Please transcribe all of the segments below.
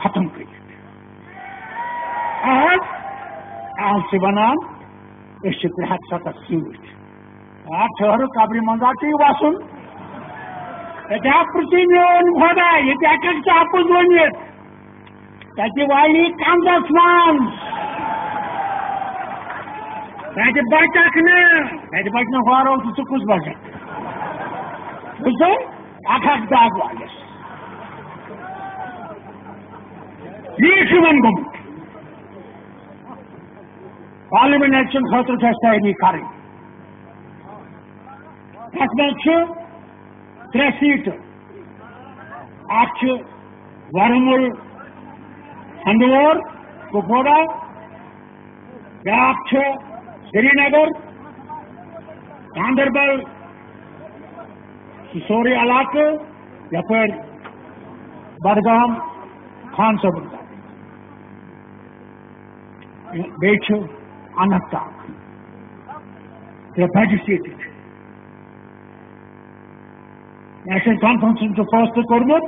ختم کر آج ونان 370 سیٹ ٹھہرو قبر منزا چی وسن یہ پرچی میون خدا یہ اپز ونت تتہ والی کنزس من تتہ بچک نا تتہ بچ ہورو تو کس بچک بوزو اک داغ والس یہ گومت پارلیمنٹ الیکشن خاطر تیاری کریں تک مجھ 3 سیٹ اکھ ورمل ہندور کپوارہ بیاکھ سری نگر گاندربل سوری علاقہ یپر بڈگام خان صبر بیچ اننت ناگ بجہ سیٹ نیشنل کانفرنس فیصلہ کورمت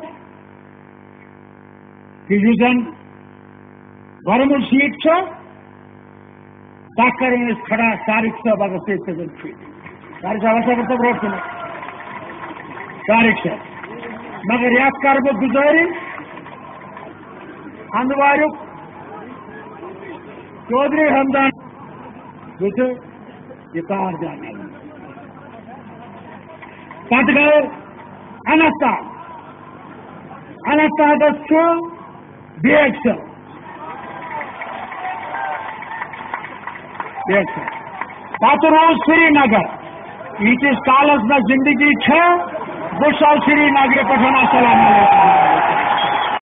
کہ زن ورمل سیٹ تک کریں کھڑا طارق صاحب اگر سیٹ طارق صاحب روڈ کن طارق صاحب مگر یت کر بہ گزارش ہندوار چودھری حمدان وچو یہ کار جانا پتہ گو اننت ناگس بیگ صاحب پتہ روز سری نگر یتس کالس میں زندگی بہ سری نگر پہ السلام علیکم